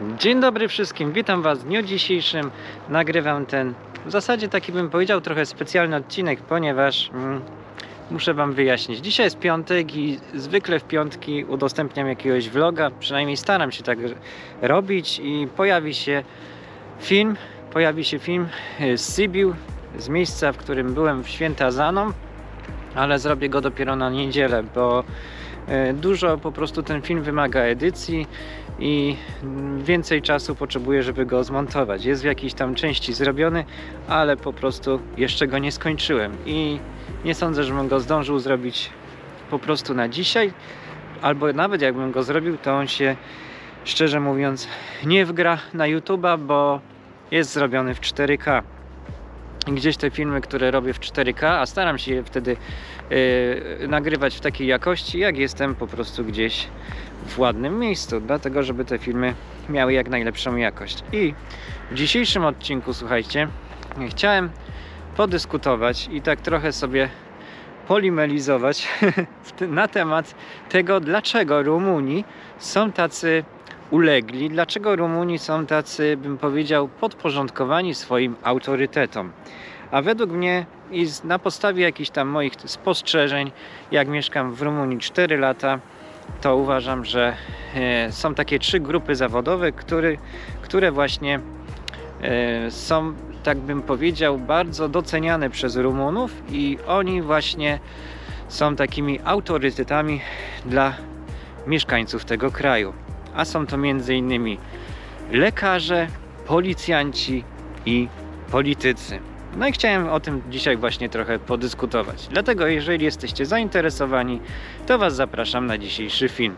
Dzień dobry wszystkim, witam Was w dniu dzisiejszym. Nagrywam ten, w zasadzie taki bym powiedział, trochę specjalny odcinek, ponieważ muszę Wam wyjaśnić. Dzisiaj jest piątek i zwykle w piątki udostępniam jakiegoś vloga, przynajmniej staram się tak robić i pojawi się film z Sibiu, z miejsca, w którym byłem w święta Zaną, ale zrobię go dopiero na niedzielę, bo dużo po prostu ten film wymaga edycji i więcej czasu potrzebuję, żeby go zmontować. Jest w jakiejś tam części zrobiony, ale po prostu jeszcze go nie skończyłem i nie sądzę, żebym go zdążył zrobić po prostu na dzisiaj, albo nawet jakbym go zrobił, to on się, szczerze mówiąc, nie wgra na YouTube'a, bo jest zrobiony w 4K. Gdzieś te filmy, które robię w 4K, a staram się je wtedy nagrywać w takiej jakości, jak jestem po prostu gdzieś w ładnym miejscu, dlatego żeby te filmy miały jak najlepszą jakość. I w dzisiejszym odcinku, słuchajcie, chciałem podyskutować i tak trochę sobie polimelizować na temat tego, dlaczego Rumuni są tacy ulegli, dlaczego Rumuni są tacy, bym powiedział, podporządkowani swoim autorytetom. A według mnie i na podstawie jakichś tam moich spostrzeżeń, jak mieszkam w Rumunii 4 lata, to uważam, że są takie 3 grupy zawodowe, które właśnie są, tak bym powiedział, bardzo doceniane przez Rumunów i oni właśnie są takimi autorytetami dla mieszkańców tego kraju. A są to m.in. lekarze, policjanci i politycy. No i chciałem o tym dzisiaj właśnie trochę podyskutować. Dlatego jeżeli jesteście zainteresowani, to Was zapraszam na dzisiejszy film.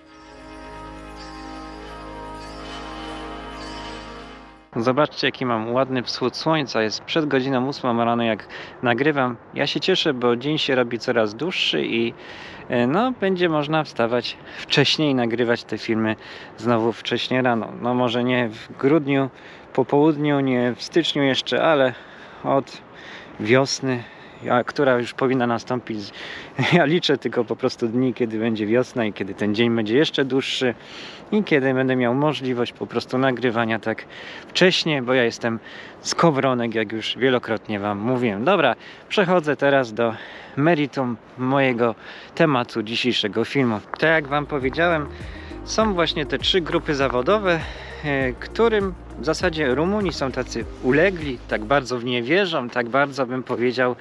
Zobaczcie, jaki mam ładny wschód słońca. Jest przed godziną 8 rano, jak nagrywam. Ja się cieszę, bo dzień się robi coraz dłuższy i no, będzie można wstawać wcześniej i nagrywać te filmy znowu wcześnie rano. No może nie w grudniu, po południu, nie w styczniu jeszcze, ale od wiosny, która już powinna nastąpić. Ja liczę tylko po prostu dni, kiedy będzie wiosna i kiedy ten dzień będzie jeszcze dłuższy i kiedy będę miał możliwość po prostu nagrywania tak wcześnie, bo ja jestem z Kowronek, jak już wielokrotnie Wam mówiłem. Dobra, przechodzę teraz do meritum mojego tematu dzisiejszego filmu. Tak jak Wam powiedziałem, są właśnie te 3 grupy zawodowe, którym w zasadzie Rumuni są tacy ulegli, tak bardzo w nie wierzą, tak bardzo, bym powiedział,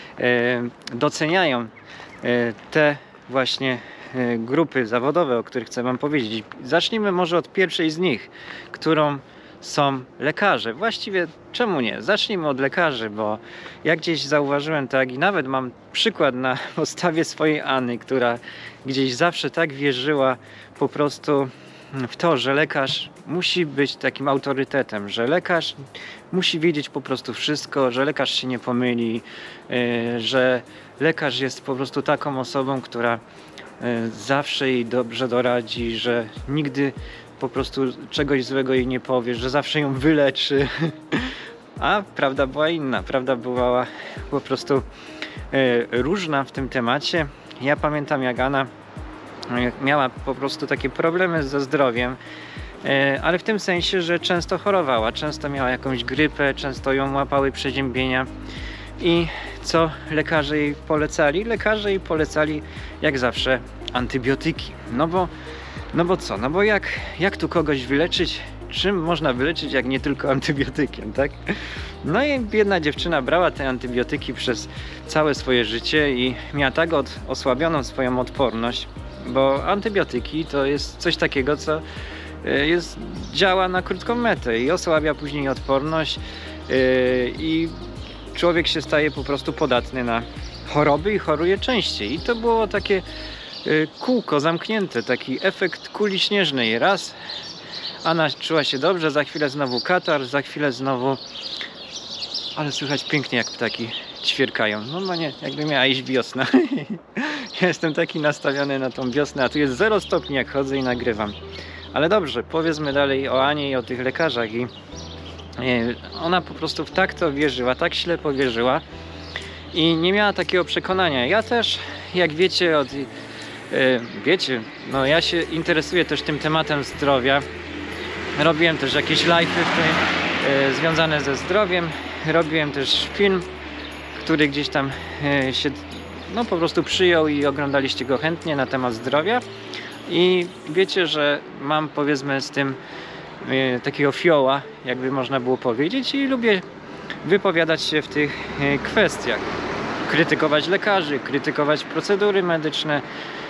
doceniają te właśnie grupy zawodowe, o których chcę Wam powiedzieć. Zacznijmy może od pierwszej z nich, którą są lekarze. Właściwie czemu nie? Zacznijmy od lekarzy, bo jak gdzieś zauważyłem, tak i nawet mam przykład na podstawie swojej Anny, która gdzieś zawsze tak wierzyła po prostu w to, że lekarz musi być takim autorytetem, że lekarz musi wiedzieć po prostu wszystko, że lekarz się nie pomyli, że lekarz jest po prostu taką osobą, która zawsze jej dobrze doradzi, że nigdy po prostu czegoś złego jej nie powie, że zawsze ją wyleczy. A prawda była inna, prawda była po prostu różna w tym temacie. Ja pamiętam, jak Anna miała po prostu takie problemy ze zdrowiem, ale w tym sensie, że często chorowała, często miała jakąś grypę, często ją łapały przeziębienia. I co lekarze jej polecali? Lekarze jej polecali jak zawsze antybiotyki. No bo co? No bo jak tu kogoś wyleczyć? Czym można wyleczyć, jak nie tylko antybiotykiem, tak? No i biedna dziewczyna brała te antybiotyki przez całe swoje życie i miała tak osłabioną swoją odporność, bo antybiotyki to jest coś takiego, co działa na krótką metę i osłabia później odporność i człowiek się staje po prostu podatny na choroby i choruje częściej. I to było takie kółko zamknięte, taki efekt kuli śnieżnej. Raz Anna czuła się dobrze, za chwilę znowu katar, za chwilę znowu... Ale słychać pięknie, jak ptaki ćwierkają. No nie, jakby miała iść wiosna. Ja jestem taki nastawiony na tą wiosnę, a tu jest 0 stopni, jak chodzę i nagrywam. Ale dobrze, powiedzmy dalej o Anie i o tych lekarzach. I ona po prostu w tak to wierzyła, tak ślepo wierzyła i nie miała takiego przekonania. Ja też, jak wiecie, no ja się interesuję też tym tematem zdrowia Robiłem też jakieś live'y związane ze zdrowiem. Robiłem też film, który gdzieś tam się no po prostu przyjął i oglądaliście go chętnie, na temat zdrowia. I wiecie, że mam, powiedzmy, z tym takiego fioła, jakby można było powiedzieć, i lubię wypowiadać się w tych kwestiach. Krytykować lekarzy, krytykować procedury medyczne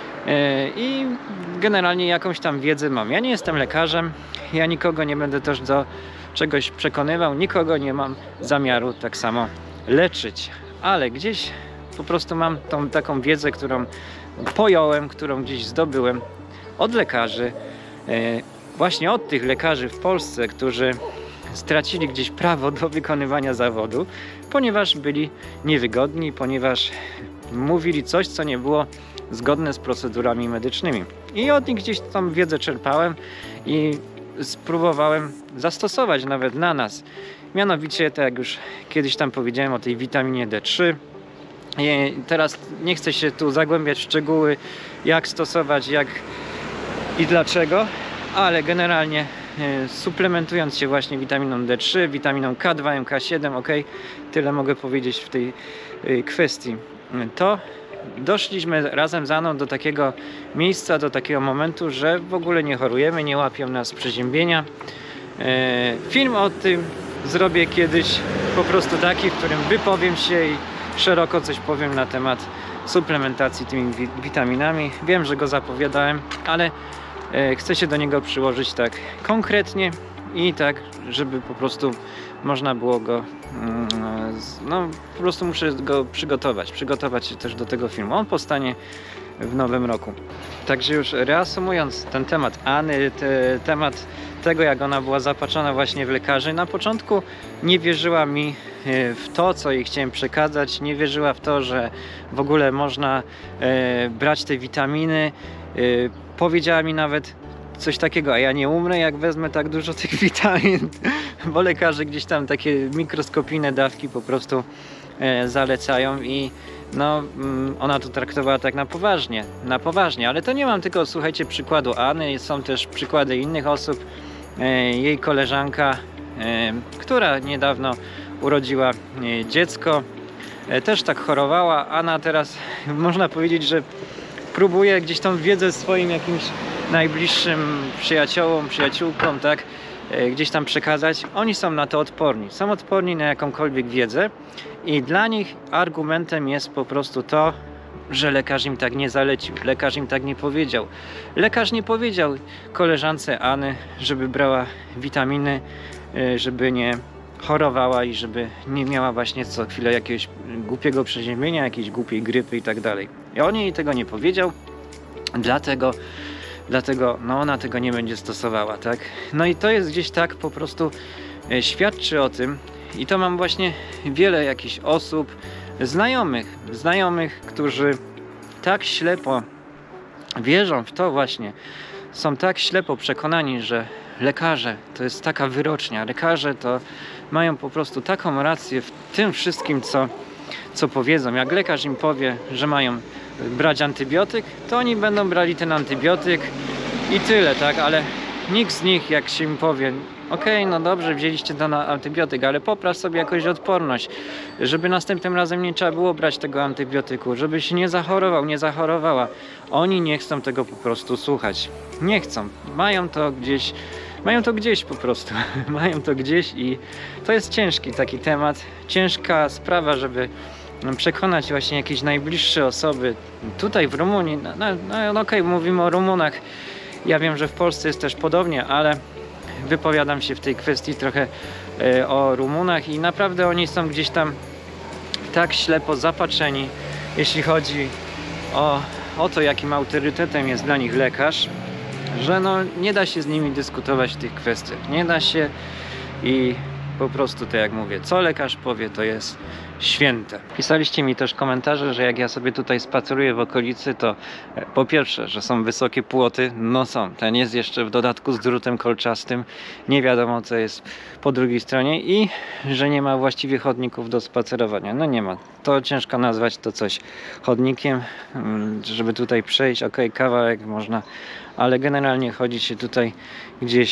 i generalnie jakąś tam wiedzę mam. Ja nie jestem lekarzem, ja nikogo nie będę też do czegoś przekonywał, nikogo nie mam zamiaru tak samo leczyć, ale gdzieś po prostu mam tą taką wiedzę, którą pojąłem, którą gdzieś zdobyłem od lekarzy, właśnie od tych lekarzy w Polsce, którzy stracili gdzieś prawo do wykonywania zawodu, ponieważ byli niewygodni, ponieważ mówili coś, co nie było zgodne z procedurami medycznymi. I od nich gdzieś tą wiedzę czerpałem i spróbowałem zastosować nawet na nas. Mianowicie, tak jak już kiedyś tam powiedziałem o tej witaminie D3. Teraz nie chcę się tu zagłębiać w szczegóły, jak stosować, jak i dlaczego, ale generalnie suplementując się właśnie witaminą D3, witaminą K2, MK7, ok, tyle mogę powiedzieć w tej kwestii, to doszliśmy razem z Aną do takiego miejsca, do takiego momentu, że w ogóle nie chorujemy, nie łapią nas przeziębienia. Film o tym zrobię kiedyś, po prostu taki, w którym wypowiem się i szeroko coś powiem na temat suplementacji tymi witaminami. Wiem, że go zapowiadałem, ale chcę się do niego przyłożyć tak konkretnie i tak, żeby po prostu można było go, no po prostu muszę go przygotować się też do tego filmu. On powstanie w nowym roku. Także już reasumując ten temat Any, temat tego, jak ona była zapatrzona właśnie w lekarzy, na początku nie wierzyła mi w to, co jej chciałem przekazać, nie wierzyła w to, że w ogóle można brać te witaminy. Powiedziała mi nawet coś takiego, a ja nie umrę, jak wezmę tak dużo tych witamin, bo lekarze gdzieś tam takie mikroskopijne dawki po prostu zalecają i no, ona to traktowała tak na poważnie, ale to nie mam tylko, słuchajcie, przykładu Any, są też przykłady innych osób. Jej koleżanka, która niedawno urodziła dziecko, też tak chorowała. Anna teraz, można powiedzieć, że próbuje gdzieś tą wiedzę swoim jakimś najbliższym przyjaciołom, przyjaciółkom, tak, gdzieś tam przekazać. Oni są na to odporni. Są odporni na jakąkolwiek wiedzę i dla nich argumentem jest po prostu to, że lekarz im tak nie zalecił, lekarz im tak nie powiedział. Lekarz nie powiedział koleżance Any, żeby brała witaminy, żeby nie chorowała i żeby nie miała właśnie co chwilę jakiegoś głupiego przeziębienia, jakiejś głupiej grypy i tak dalej. I on jej tego nie powiedział, dlatego no ona tego nie będzie stosowała, tak? No i to jest gdzieś tak po prostu świadczy o tym i to mam właśnie wiele jakichś osób, znajomych, którzy tak ślepo wierzą w to właśnie, są tak ślepo przekonani, że lekarze to jest taka wyrocznia, lekarze to mają po prostu taką rację w tym wszystkim, co powiedzą. Jak lekarz im powie, że mają brać antybiotyk, to oni będą brali ten antybiotyk i tyle, tak? Ale nikt z nich, jak się im powie, okej, no dobrze, wzięliście to na antybiotyk, ale popraw sobie jakąś odporność, żeby następnym razem nie trzeba było brać tego antybiotyku, żebyś nie zachorował, nie zachorowała. Oni nie chcą tego po prostu słuchać. Nie chcą. Mają to gdzieś po prostu. Mają to gdzieś i to jest ciężki taki temat, ciężka sprawa, żeby przekonać właśnie jakieś najbliższe osoby. Tutaj w Rumunii, no okej, mówimy o Rumunach. Ja wiem, że w Polsce jest też podobnie, ale wypowiadam się w tej kwestii trochę o Rumunach i naprawdę oni są gdzieś tam tak ślepo zapatrzeni, jeśli chodzi o to, jakim autorytetem jest dla nich lekarz, że no nie da się z nimi dyskutować w tych kwestiach. Nie da się i po prostu, tak jak mówię, co lekarz powie, to jest święte. Pisaliście mi też komentarze, że jak ja sobie tutaj spaceruję w okolicy, to po pierwsze, że są wysokie płoty, no są. Ten jest jeszcze w dodatku z drutem kolczastym, nie wiadomo co jest po drugiej stronie i że nie ma właściwie chodników do spacerowania. No nie ma. To ciężko nazwać to coś chodnikiem, żeby tutaj przejść, okej, kawałek można, ale generalnie chodzi się tutaj gdzieś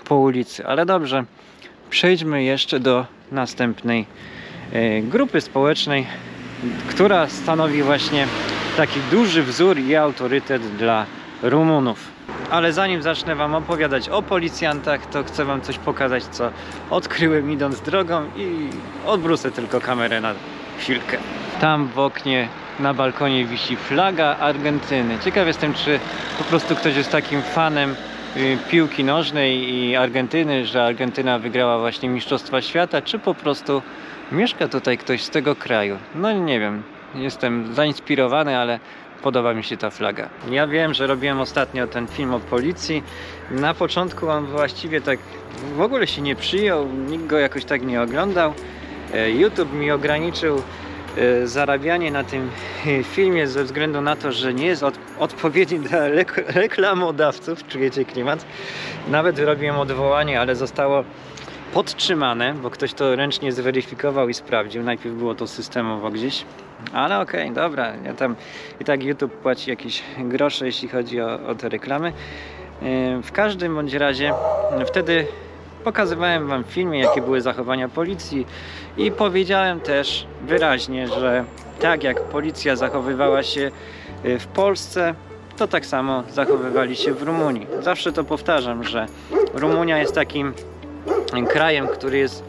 po ulicy. Ale dobrze, przejdźmy jeszcze do następnej grupy społecznej, która stanowi właśnie taki duży wzór i autorytet dla Rumunów. Ale zanim zacznę wam opowiadać o policjantach, to chcę wam coś pokazać, co odkryłem idąc drogą i odwrócę tylko kamerę na chwilkę. Tam w oknie na balkonie wisi flaga Argentyny. Ciekaw jestem, czy po prostu ktoś jest takim fanem piłki nożnej i Argentyny, że Argentyna wygrała właśnie Mistrzostwa Świata, czy po prostu mieszka tutaj ktoś z tego kraju. No nie wiem, jestem zainspirowany, ale podoba mi się ta flaga. Ja wiem, że robiłem ostatnio ten film o policji. Na początku on właściwie tak w ogóle się nie przyjął, nikt go jakoś tak nie oglądał. YouTube mi ograniczył zarabianie na tym filmie ze względu na to, że nie jest odpowiedni dla reklamodawców, czujecie klimat. Nawet robiłem odwołanie, ale zostało podtrzymane, bo ktoś to ręcznie zweryfikował i sprawdził. Najpierw było to systemowo gdzieś, ale okej, dobra, ja tam i tak YouTube płaci jakieś grosze, jeśli chodzi o te reklamy. W każdym bądź razie wtedy pokazywałem wam w filmie, jakie były zachowania policji i powiedziałem też wyraźnie, że tak jak policja zachowywała się w Polsce, to tak samo zachowywali się w Rumunii. Zawsze to powtarzam, że Rumunia jest takim krajem, który jest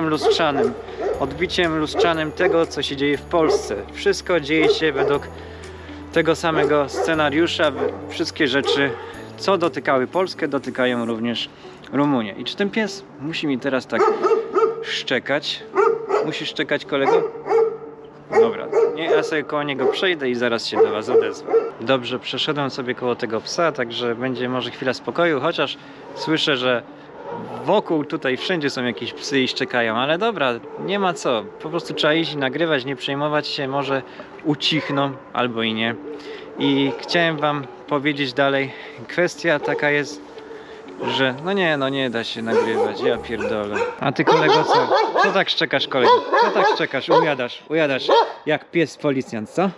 odbiciem lustrzanym tego, co się dzieje w Polsce. Wszystko dzieje się według tego samego scenariusza. Wszystkie rzeczy, co dotykały Polskę, dotykają również Rumunię. I czy ten pies musi mi teraz tak szczekać? Musisz szczekać, kolego? Dobra, nie, ja sobie koło niego przejdę i zaraz się do was odezwę. Dobrze, przeszedłem sobie koło tego psa, także będzie może chwila spokoju, chociaż słyszę, że wokół tutaj wszędzie są jakieś psy i szczekają, ale dobra, nie ma co. Po prostu trzeba iść i nagrywać, nie przejmować się, może ucichną albo i nie. I chciałem wam powiedzieć dalej, kwestia taka jest, że no nie da się nagrywać, ja pierdolę. A ty, kolego, co tak szczekasz, kolego? Co tak szczekasz? Ujadasz jak pies policjant, co?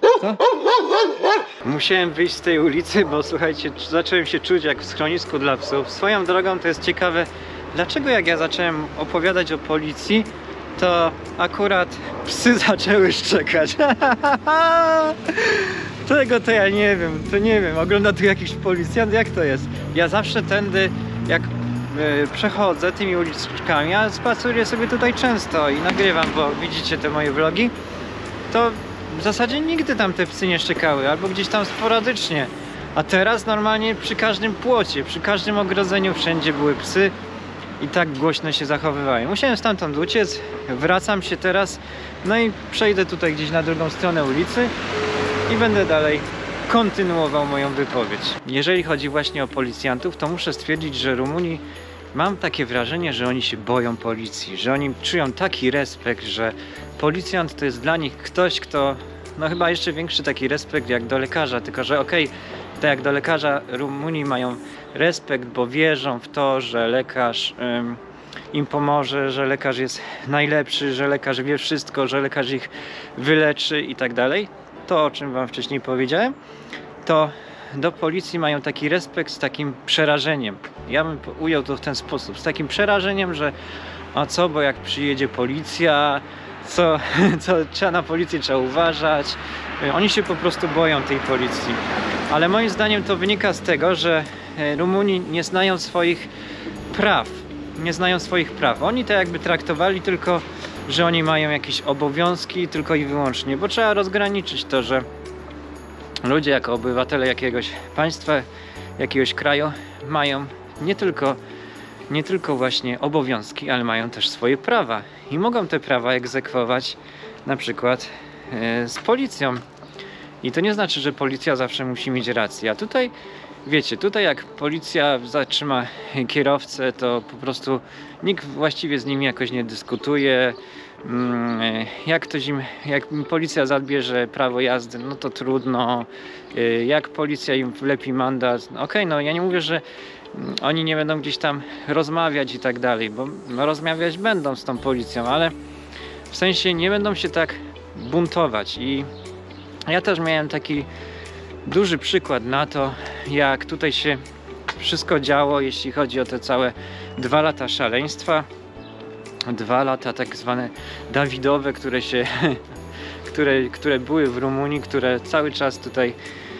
Musiałem wyjść z tej ulicy, bo słuchajcie, zacząłem się czuć jak w schronisku dla psów. Swoją drogą to jest ciekawe, dlaczego jak ja zacząłem opowiadać o policji, to akurat psy zaczęły szczekać. Tego to ja nie wiem, ogląda tu jakiś policjant, jak to jest? Ja zawsze tędy, jak przechodzę tymi uliczkami, ja spaceruję sobie tutaj często i nagrywam, bo widzicie te moje vlogi, to w zasadzie nigdy tam te psy nie szczekały, albo gdzieś tam sporadycznie. A teraz normalnie przy każdym płocie, przy każdym ogrodzeniu wszędzie były psy i tak głośno się zachowywały. Musiałem stamtąd uciec, wracam się teraz, no i przejdę tutaj gdzieś na drugą stronę ulicy i będę dalej kontynuował moją wypowiedź. Jeżeli chodzi właśnie o policjantów, to muszę stwierdzić, że Rumuni, mam takie wrażenie, że oni się boją policji, że oni czują taki respekt, że policjant to jest dla nich ktoś, kto, no chyba jeszcze większy taki respekt jak do lekarza, tylko że okej, tak jak do lekarza Rumuni mają respekt, bo wierzą w to, że lekarz im pomoże, że lekarz jest najlepszy, że lekarz wie wszystko, że lekarz ich wyleczy i tak dalej. To, o czym wam wcześniej powiedziałem, to do policji mają taki respekt z takim przerażeniem. Ja bym ujął to w ten sposób, z takim przerażeniem, że a co, bo jak przyjedzie policja, co trzeba na policję trzeba uważać. Oni się po prostu boją tej policji. Ale moim zdaniem to wynika z tego, że Rumuni nie znają swoich praw. Nie znają swoich praw. Oni to jakby traktowali tylko, że oni mają jakieś obowiązki tylko i wyłącznie, bo trzeba rozgraniczyć to, że ludzie jako obywatele jakiegoś państwa, jakiegoś kraju mają nie tylko właśnie obowiązki, ale mają też swoje prawa i mogą te prawa egzekwować na przykład z policją. I to nie znaczy, że policja zawsze musi mieć rację. A tutaj, wiecie, tutaj jak policja zatrzyma kierowcę, to po prostu nikt właściwie z nim jakoś nie dyskutuje. Jak policja zabierze prawo jazdy, no to trudno. Jak policja im wlepi mandat, okej, no ja nie mówię, że oni nie będą gdzieś tam rozmawiać i tak dalej, bo rozmawiać będą z tą policją, ale w sensie nie będą się tak buntować. I ja też miałem taki duży przykład na to, jak tutaj się wszystko działo, jeśli chodzi o te całe 2 lata szaleństwa, 2 lata tak zwane Dawidowe, które były w Rumunii, które cały czas tutaj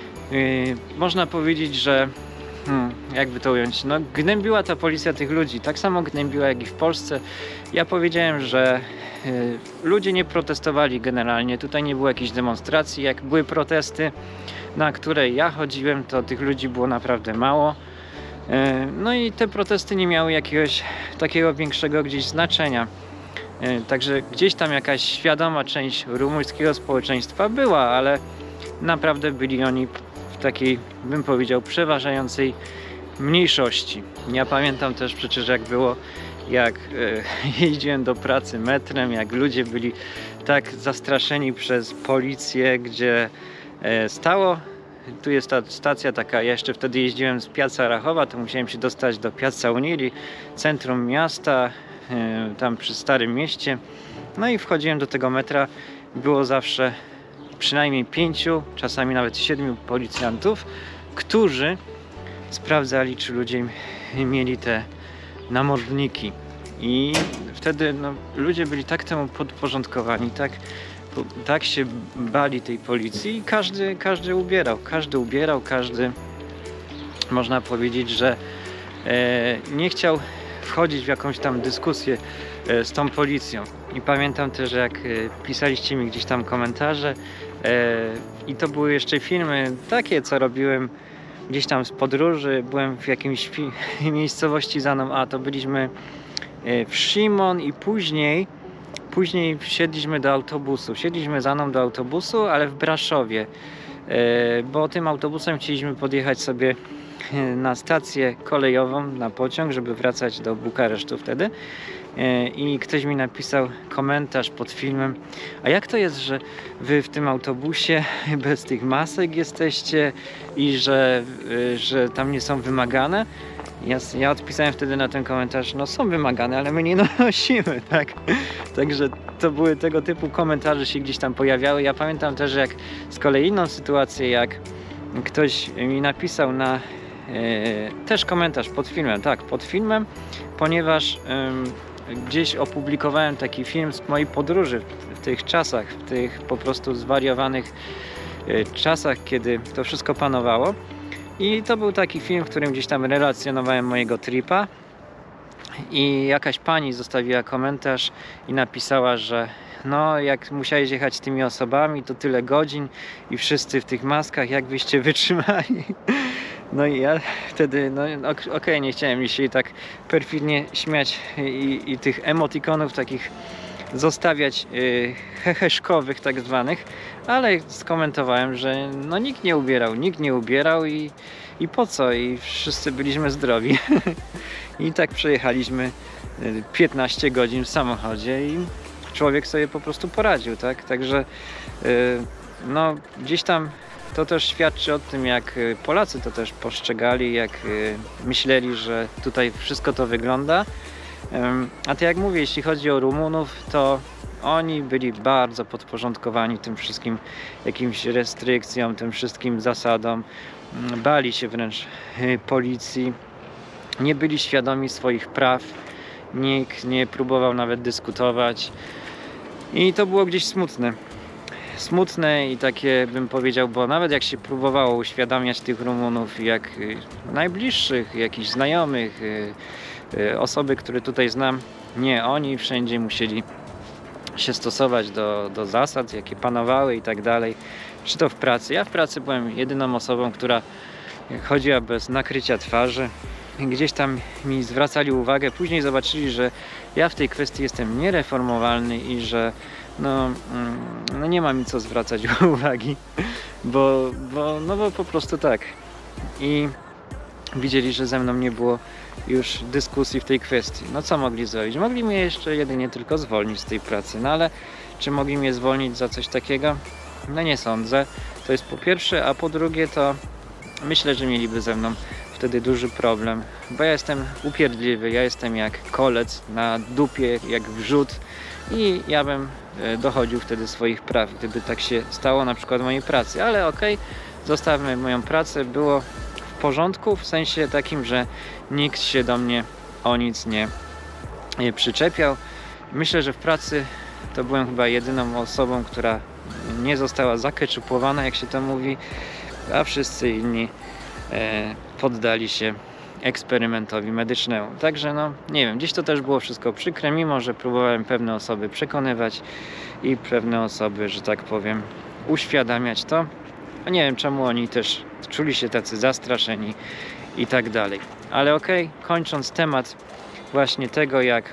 można powiedzieć, że jakby to ująć, no gnębiła ta policja tych ludzi, tak samo gnębiła jak i w Polsce. Ja powiedziałem, że ludzie nie protestowali generalnie, tutaj nie było jakichś demonstracji, jak były protesty, na które ja chodziłem, to tych ludzi było naprawdę mało. No i te protesty nie miały jakiegoś takiego większego gdzieś znaczenia. Także gdzieś tam jakaś świadoma część rumuńskiego społeczeństwa była, ale naprawdę byli oni w takiej, bym powiedział, przeważającej mniejszości. Ja pamiętam też przecież jak było, jak jeździłem do pracy metrem, jak ludzie byli tak zastraszeni przez policję, gdzie stało, tu jest ta stacja taka, ja jeszcze wtedy jeździłem z Piazza Rachowa, to musiałem się dostać do Piazza Unili, centrum miasta, tam przy Starym Mieście. No i wchodziłem do tego metra, było zawsze przynajmniej 5, czasami nawet 7 policjantów, którzy sprawdzali, czy ludzie mieli te namordniki. I wtedy no, ludzie byli tak temu podporządkowani, tak się bali tej policji i każdy ubierał, każdy można powiedzieć, że nie chciał wchodzić w jakąś tam dyskusję z tą policją. I pamiętam też, jak pisaliście mi gdzieś tam komentarze i to były jeszcze filmy takie, co robiłem gdzieś tam z podróży. Byłem w jakiejś miejscowości za mną, to byliśmy w Szymon i później wsiedliśmy do autobusu. Wsiedliśmy za mną do autobusu, ale w Braszowie, bo tym autobusem chcieliśmy podjechać sobie na stację kolejową, na pociąg, żeby wracać do Bukaresztu wtedy. I ktoś mi napisał komentarz pod filmem: a jak to jest, że wy w tym autobusie bez tych masek jesteście i że tam nie są wymagane? Ja odpisałem wtedy na ten komentarz: no są wymagane, ale my nie nosimy, tak? Także to były tego typu komentarze się gdzieś tam pojawiały. Ja pamiętam też, jak z kolei inną sytuację, jak ktoś mi napisał na też komentarz pod filmem, ponieważ gdzieś opublikowałem taki film z mojej podróży w tych czasach, w tych po prostu zwariowanych czasach, kiedy to wszystko panowało. I to był taki film, w którym gdzieś tam relacjonowałem mojego tripa i jakaś pani zostawiła komentarz i napisała, że no jak musiałeś jechać z tymi osobami, to tyle godzin i wszyscy w tych maskach, jak byście wytrzymali. No i ja wtedy, okej, nie chciałem się tak perfidnie śmiać i tych emotikonów takich zostawiać heheszkowych tak zwanych, ale skomentowałem, że no nikt nie ubierał i po co? I wszyscy byliśmy zdrowi. I tak przejechaliśmy 15 godzin w samochodzie i człowiek sobie po prostu poradził, tak? Także no gdzieś tam to też świadczy o tym, jak Polacy to też postrzegali, jak myśleli, że tutaj wszystko to wygląda. A to jak mówię, jeśli chodzi o Rumunów, to oni byli bardzo podporządkowani tym wszystkim jakimś restrykcjom, tym wszystkim zasadom. Bali się wręcz policji. Nie byli świadomi swoich praw. Nikt nie próbował nawet dyskutować. I to było gdzieś smutne i takie, bym powiedział, bo nawet jak się próbowało uświadamiać tych Rumunów, jak najbliższych, jakichś znajomych, osoby, które tutaj znam, nie, oni wszędzie musieli się stosować do zasad, jakie panowały i tak dalej. Czy to w pracy? Ja w pracy byłem jedyną osobą, która chodziła bez nakrycia twarzy. Gdzieś tam mi zwracali uwagę, później zobaczyli, że ja w tej kwestii jestem niereformowalny i że no nie ma mi co zwracać uwagi, bo po prostu tak. I widzieli, że ze mną nie było już dyskusji w tej kwestii. No co mogli zrobić? Mogli mnie jeszcze jedynie tylko zwolnić z tej pracy, no ale czy mogli mnie zwolnić za coś takiego? No nie sądzę. To jest po pierwsze, a po drugie to myślę, że mieliby ze mną wtedy duży problem, bo ja jestem upierdliwy, ja jestem jak kolec na dupie, jak wrzód i ja bym dochodził wtedy swoich praw, gdyby tak się stało na przykład w mojej pracy, ale okej, zostawmy moją pracę, było w porządku, w sensie takim, że nikt się do mnie o nic nie przyczepiał. Myślę, że w pracy to byłem chyba jedyną osobą, która nie została zakeczupowana, jak się to mówi, a wszyscy inni poddali się eksperymentowi medycznemu. Także no, nie wiem, gdzieś to też było wszystko przykre, mimo że próbowałem pewne osoby przekonywać i pewne osoby, że tak powiem, uświadamiać to. A nie wiem, czemu oni też czuli się tacy zastraszeni i tak dalej. Ale okej, kończąc temat właśnie tego, jak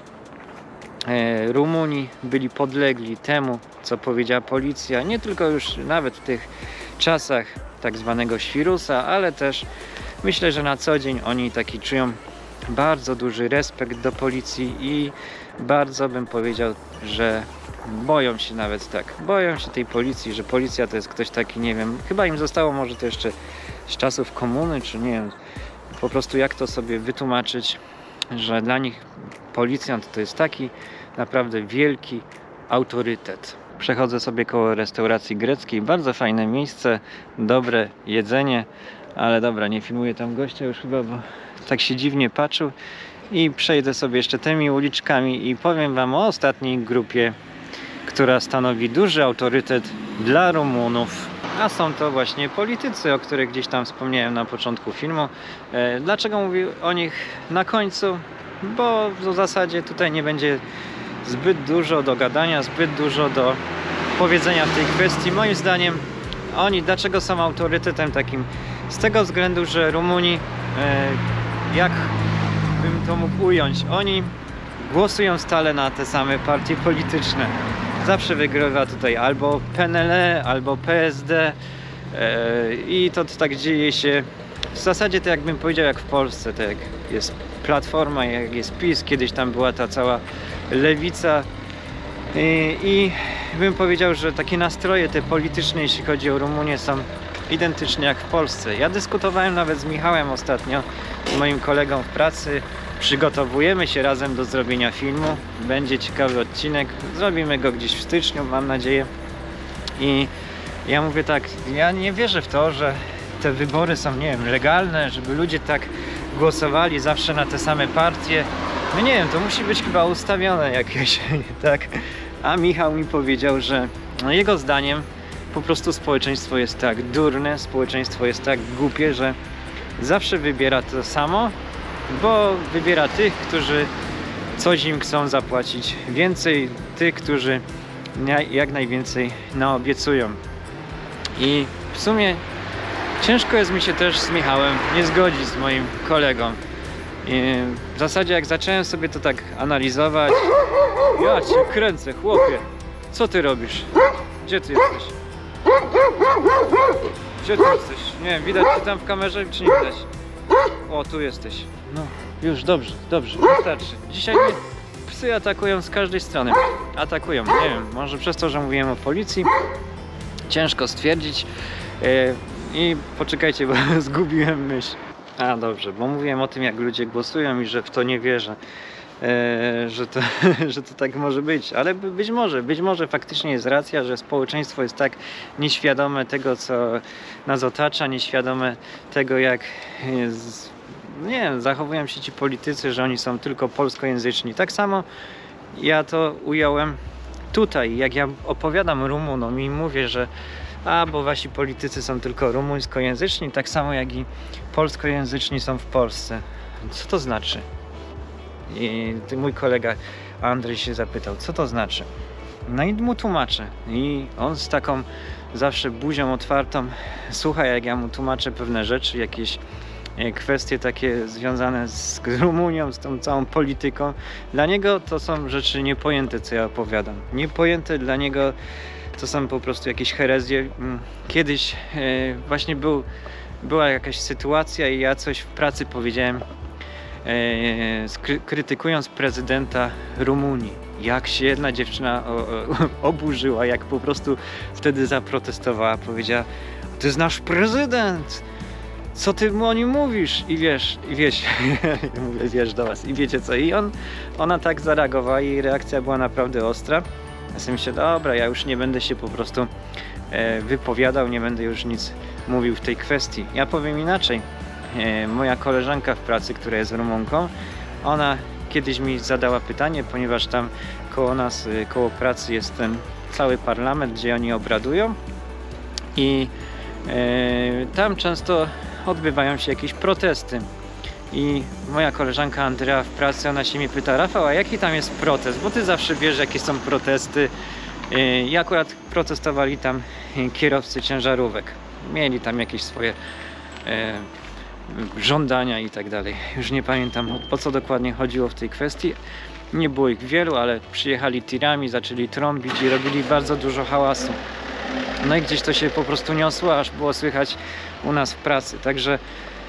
Rumuni byli podlegli temu, co powiedziała policja, nie tylko już nawet w tych czasach tak zwanego świrusa, ale też myślę, że na co dzień oni taki czują bardzo duży respekt do policji i bardzo bym powiedział, że boją się nawet tak. Boją się tej policji, że policja to jest ktoś taki, nie wiem, chyba im zostało może to jeszcze z czasów komuny, czy nie wiem, po prostu jak to sobie wytłumaczyć, że dla nich policjant to jest taki naprawdę wielki autorytet. Przechodzę sobie koło restauracji greckiej, bardzo fajne miejsce, dobre jedzenie, ale dobra, nie filmuję tam gościa już chyba, bo tak się dziwnie patrzył. I przejdę sobie jeszcze tymi uliczkami i powiem wam o ostatniej grupie, która stanowi duży autorytet dla Rumunów. A są to właśnie politycy, o których gdzieś tam wspomniałem na początku filmu. Dlaczego mówię o nich na końcu? Bo w zasadzie tutaj nie będzie zbyt dużo do gadania, zbyt dużo do powiedzenia w tej kwestii. Moim zdaniem oni dlaczego są autorytetem takim? Z tego względu, że Rumuni, jak bym to mógł ująć, oni głosują stale na te same partie polityczne. Zawsze wygrywa tutaj albo PNL, albo PSD i to tak dzieje się w zasadzie to jakbym powiedział jak w Polsce, tak jak jest Platforma, jak jest PiS, kiedyś tam była ta cała lewica i bym powiedział, że takie nastroje te polityczne, jeśli chodzi o Rumunię, są identyczne jak w Polsce. Ja dyskutowałem nawet z Michałem ostatnio, z moim kolegą w pracy. Przygotowujemy się razem do zrobienia filmu. Będzie ciekawy odcinek. Zrobimy go gdzieś w styczniu, mam nadzieję. I ja mówię tak, ja nie wierzę w to, że te wybory są, nie wiem, legalne, żeby ludzie tak głosowali zawsze na te same partie. No nie wiem, to musi być chyba ustawione jakieś, tak? A Michał mi powiedział, że no jego zdaniem po prostu społeczeństwo jest tak durne, społeczeństwo jest tak głupie, że zawsze wybiera to samo, bo wybiera tych, którzy coś im chcą zapłacić więcej, tych, którzy jak najwięcej naobiecują. I w sumie ciężko jest mi się też z Michałem nie zgodzić, z moim kolegą. I w zasadzie jak zacząłem sobie to tak analizować, ja cię kręcę, chłopie, co ty robisz? Gdzie ty jesteś? Gdzie ty jesteś? Nie wiem, widać cię tam w kamerze, czy nie widać? O, tu jesteś. No, już, dobrze, wystarczy. Dzisiaj mnie psy atakują z każdej strony. Atakują, nie wiem, może przez to, że mówiłem o policji. Ciężko stwierdzić. I poczekajcie, bo zgubiłem myśl. A, dobrze, bo mówiłem o tym, jak ludzie głosują i że w to nie wierzę. Że to tak może być, ale być może faktycznie jest racja, że społeczeństwo jest tak nieświadome tego, co nas otacza, nieświadome tego, jak nie wiem, zachowują się ci politycy, że oni są tylko polskojęzyczni. Tak samo ja to ująłem tutaj, jak ja opowiadam Rumunom i mówię, że bo wasi politycy są tylko rumuńskojęzyczni, tak samo jak i polskojęzyczni są w Polsce. Co to znaczy? I mój kolega Andrzej się zapytał, co to znaczy? No i mu tłumaczę. I on z taką zawsze buzią otwartą słucha, jak ja mu tłumaczę pewne rzeczy, jakieś kwestie takie związane z Rumunią, z tą całą polityką. Dla niego to są rzeczy niepojęte, co ja opowiadam. Niepojęte dla niego to są po prostu jakieś herezje. Kiedyś właśnie była jakaś sytuacja i ja coś w pracy powiedziałem, krytykując prezydenta Rumunii. Jak się jedna dziewczyna oburzyła, jak po prostu wtedy zaprotestowała, powiedziała: to jest nasz prezydent, co ty mu o nim mówisz? I wiesz, mówię, wiesz do was, i wiecie co? I ona tak zareagowała, jej reakcja była naprawdę ostra. Ja sobie myślę, dobra, ja już nie będę się po prostu wypowiadał, nie będę już nic mówił w tej kwestii. Ja powiem inaczej. Moja koleżanka w pracy, która jest Rumunką, Ona kiedyś mi zadała pytanie, ponieważ tam koło nas, koło pracy jest ten cały parlament, gdzie oni obradują i tam często odbywają się jakieś protesty. I moja koleżanka Andrea w pracy, ona się mnie pyta: Rafał, a jaki tam jest protest? Bo ty zawsze wiesz, jakie są protesty. I akurat protestowali tam kierowcy ciężarówek. Mieli tam jakieś swoje żądania i tak dalej. Już nie pamiętam, o co dokładnie chodziło w tej kwestii. Nie było ich wielu, ale przyjechali tirami, zaczęli trąbić i robili bardzo dużo hałasu. No i gdzieś to się po prostu niosło, aż było słychać u nas w pracy. Także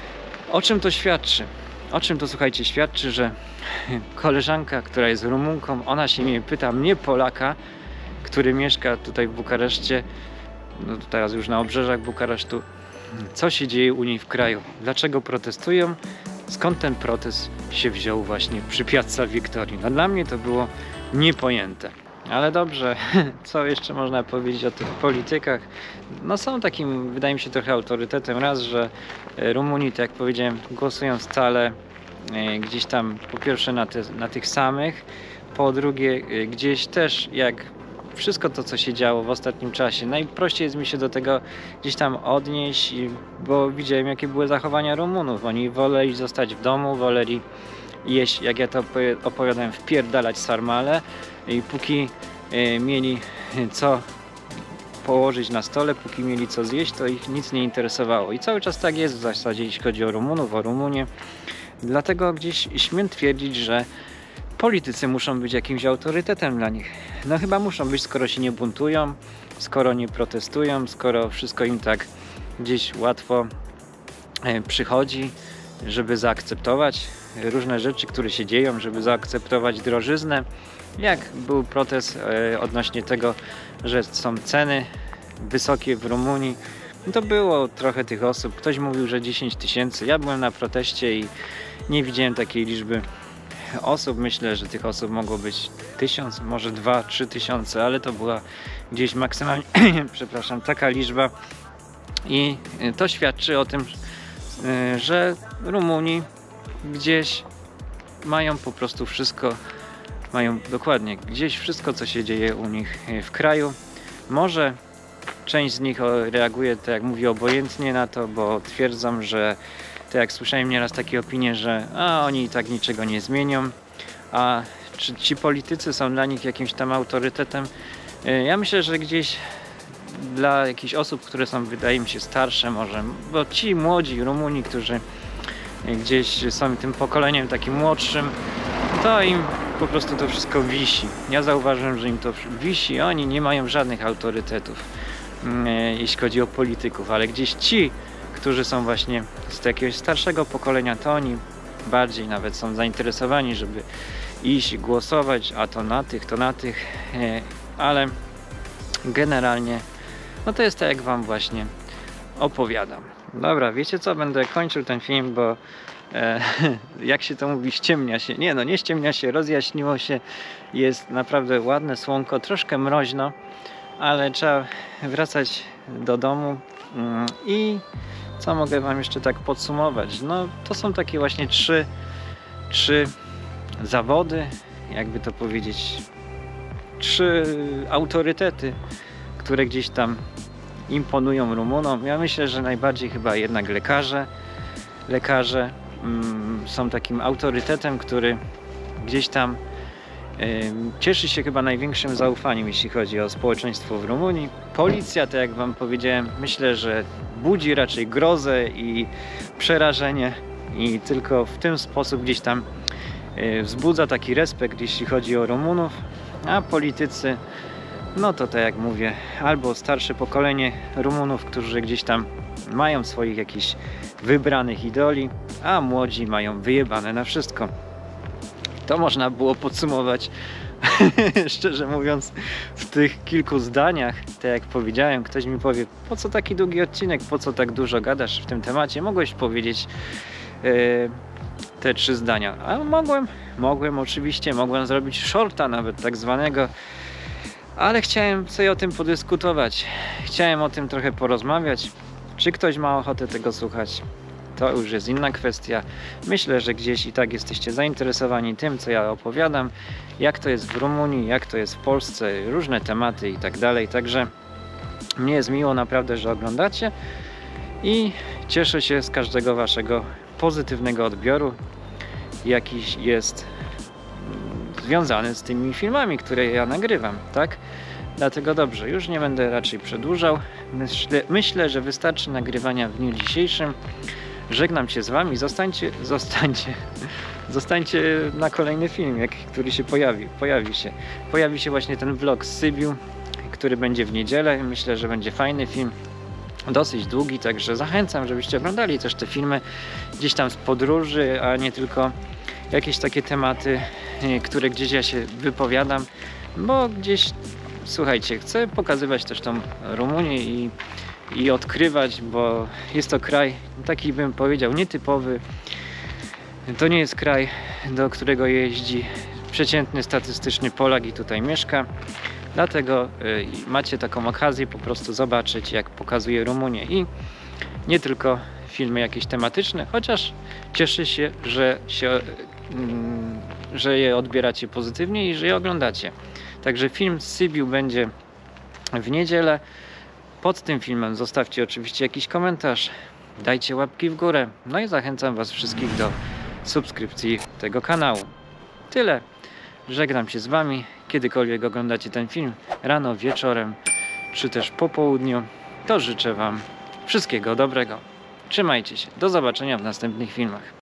o czym to świadczy? O czym to, słuchajcie, świadczy, że koleżanka, która jest Rumunką, ona się mnie pyta, mnie Polaka, który mieszka tutaj w Bukareszcie, no teraz już na obrzeżach Bukaresztu, co się dzieje u niej w kraju, dlaczego protestują, skąd ten protest się wziął właśnie przy Piazza Wiktorii. No dla mnie to było niepojęte. Ale dobrze, co jeszcze można powiedzieć o tych politykach? No są takim, wydaje mi się, trochę autorytetem. Raz, że Rumuni, tak jak powiedziałem, głosują wcale gdzieś tam, po pierwsze na tych samych, po drugie gdzieś też, jak wszystko to, co się działo w ostatnim czasie, najprościej jest mi się do tego gdzieś tam odnieść, bo widziałem, jakie były zachowania Rumunów. Oni woleli zostać w domu, woleli jeść, jak ja to opowiadałem, wpierdalać sarmale, i póki mieli co położyć na stole, póki mieli co zjeść, to ich nic nie interesowało. I cały czas tak jest w zasadzie, jeśli chodzi o Rumunów, o Rumunię. Dlatego gdzieś śmiem twierdzić, że politycy muszą być jakimś autorytetem dla nich. No chyba muszą być, skoro się nie buntują, skoro nie protestują, skoro wszystko im tak gdzieś łatwo przychodzi, żeby zaakceptować różne rzeczy, które się dzieją, żeby zaakceptować drożyznę. Jak był protest odnośnie tego, że są ceny wysokie w Rumunii, to było trochę tych osób. Ktoś mówił, że 10 000. Ja byłem na proteście i nie widziałem takiej liczby osób. Myślę, że tych osób mogło być 1000, może 2-3 tysiące, ale to była gdzieś maksymalnie przepraszam, taka liczba. I to świadczy o tym, że Rumuni gdzieś mają po prostu wszystko, mają dokładnie gdzieś wszystko, co się dzieje u nich w kraju. Może część z nich reaguje, tak jak mówię, obojętnie na to, bo twierdzą, że, tak jak słyszałem nieraz takie opinie, że oni i tak niczego nie zmienią, a czy ci politycy są dla nich jakimś tam autorytetem? Ja myślę, że gdzieś dla jakichś osób, które są, wydaje mi się, starsze może, bo ci młodzi Rumuni, którzy gdzieś są tym pokoleniem takim młodszym, to im po prostu to wszystko wisi. Ja zauważyłem, że im to wisi, oni nie mają żadnych autorytetów, jeśli chodzi o polityków, ale gdzieś ci, którzy są właśnie z jakiegoś starszego pokolenia, to oni bardziej nawet są zainteresowani, żeby iść głosować, a to na tych, ale generalnie no to jest tak, jak wam właśnie opowiadam. Dobra, wiecie co? Będę kończył ten film, bo jak się to mówi, ściemnia się. Nie ściemnia się, rozjaśniło się. Jest naprawdę ładne słonko, troszkę mroźno, ale trzeba wracać do domu. I co mogę wam jeszcze tak podsumować? No to są takie właśnie trzy zawody, jakby to powiedzieć, 3 autorytety, które gdzieś tam imponują Rumunom. Ja myślę, że najbardziej chyba jednak lekarze są takim autorytetem, który gdzieś tam cieszy się chyba największym zaufaniem, jeśli chodzi o społeczeństwo w Rumunii. Policja, tak jak wam powiedziałem, myślę, że budzi raczej grozę i przerażenie i tylko w ten sposób gdzieś tam wzbudza taki respekt, jeśli chodzi o Rumunów, a politycy, no to tak jak mówię, albo starsze pokolenie Rumunów, którzy gdzieś tam mają swoich jakichś wybranych idoli, a młodzi mają wyjebane na wszystko. To można było podsumować szczerze mówiąc w tych kilku zdaniach. Tak jak powiedziałem, ktoś mi powie, po co taki długi odcinek, po co tak dużo gadasz w tym temacie, mogłeś powiedzieć te 3 zdania. A mogłem oczywiście, mogłem zrobić shorta nawet tak zwanego, ale chciałem sobie o tym podyskutować, chciałem o tym trochę porozmawiać. Czy ktoś ma ochotę tego słuchać? to już jest inna kwestia. Myślę, że gdzieś i tak jesteście zainteresowani tym, co ja opowiadam, jak to jest w Rumunii, jak to jest w Polsce, różne tematy i tak dalej. Także mnie jest miło naprawdę, że oglądacie i cieszę się z każdego waszego pozytywnego odbioru, jaki jest związany z tymi filmami, które ja nagrywam, tak? Dlatego dobrze, już nie będę raczej przedłużał. Myślę, że wystarczy nagrywania w dniu dzisiejszym. Żegnam się z wami. Zostańcie na kolejny film, który się pojawi się właśnie ten vlog z Sybiu, który będzie w niedzielę. Myślę, że będzie fajny film, dosyć długi, także zachęcam, żebyście oglądali też te filmy gdzieś tam z podróży, a nie tylko jakieś takie tematy, które gdzieś ja się wypowiadam, bo gdzieś, słuchajcie, chcę pokazywać też tą Rumunię i odkrywać, bo jest to kraj, taki bym powiedział, nietypowy. To nie jest kraj, do którego jeździ przeciętny, statystyczny Polak i tutaj mieszka. Dlatego macie taką okazję po prostu zobaczyć, jak pokazuje Rumunię i nie tylko filmy jakieś tematyczne, chociaż cieszę się, że je odbieracie pozytywnie i że je oglądacie. Także film z Sybiu będzie w niedzielę. Pod tym filmem zostawcie oczywiście jakiś komentarz, dajcie łapki w górę, no i zachęcam was wszystkich do subskrypcji tego kanału. Tyle. Żegnam się z wami. Kiedykolwiek oglądacie ten film, rano, wieczorem, czy też po południu, to życzę wam wszystkiego dobrego. Trzymajcie się. Do zobaczenia w następnych filmach.